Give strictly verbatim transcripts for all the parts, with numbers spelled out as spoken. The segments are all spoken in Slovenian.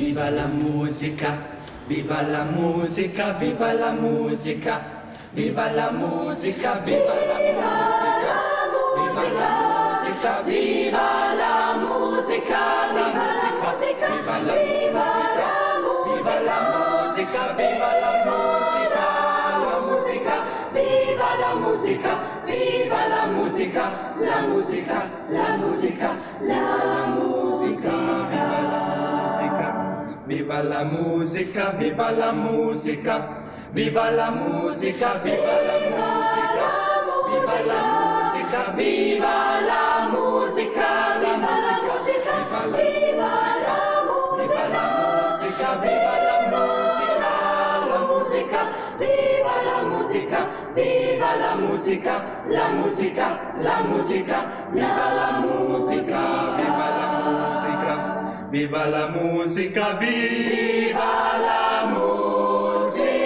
Viva la musica, viva la musica, viva la musica, viva la musica, viva la musica, viva la musica, viva la musica, la musica, viva la musica, viva la musica, viva la musica, la musica, viva la musica, viva la musica, la musica, la musica, la musica. Viva la musica, viva la musica, viva la musica, viva la musica, viva la musica, viva la musica, la musica, viva la musica, viva la musica, la musica, viva la musica, viva la musica, la musica, la musica, viva la musica, viva la musica. Viva la musica, viva la musica!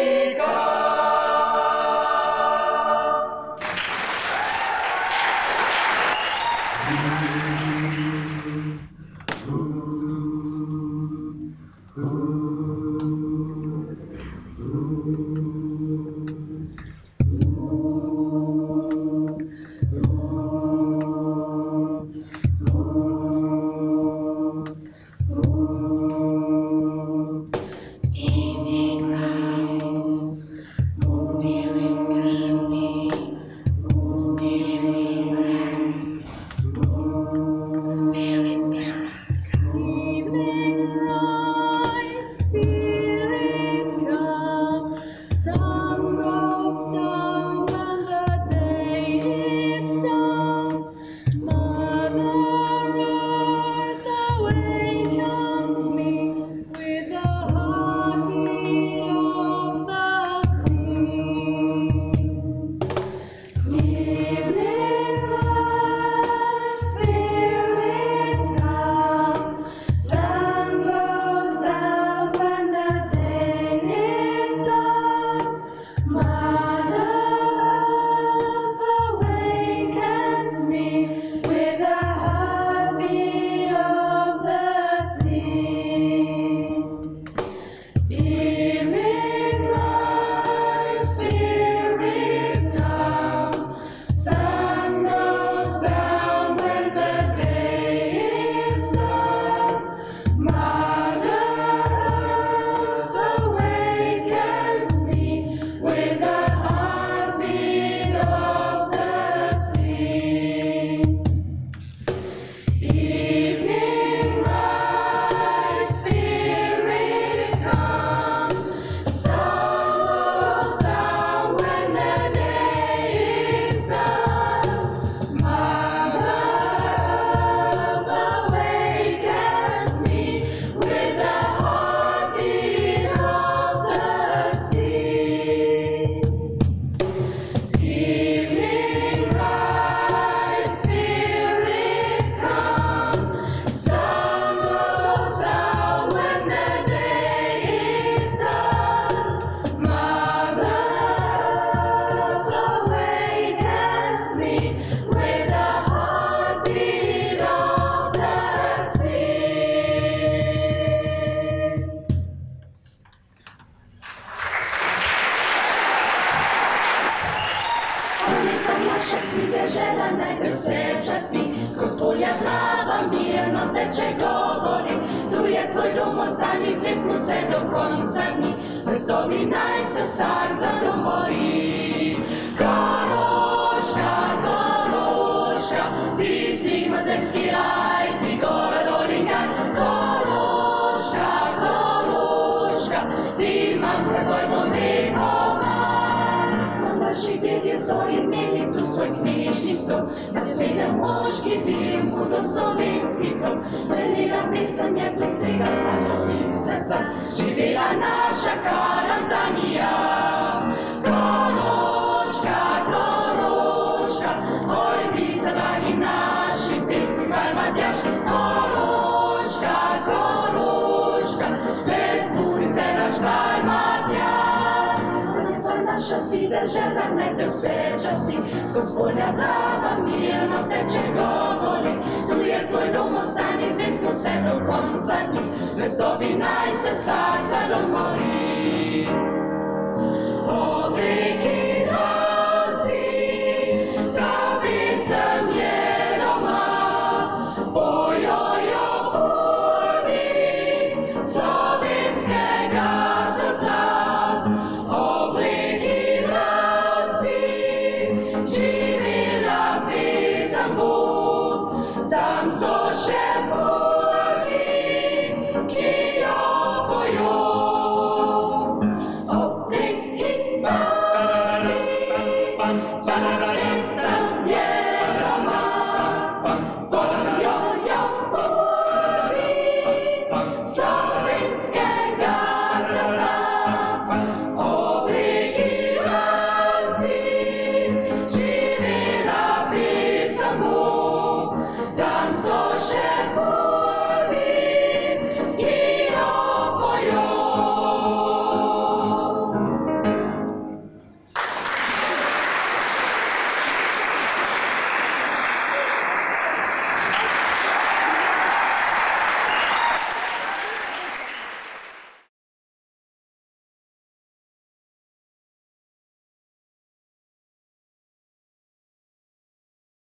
Živela naša Karantanija, Koroška, Koroška, oj bi se dragi naši peci Halmatjaš, Koroška, Koroška, lec budi se naš Halmatjaš. si drže da ne se časti, skoz polja trava mirno teče govori, tu je tvoj dom, ostani zvijestno se do konca dni, zvestobi naj se vsak zadomori. Obliki ranci, da bi sem je doma, bojojo burbi slovenskega srca. Obliki ranci, živela pesem bo, tam so še bo.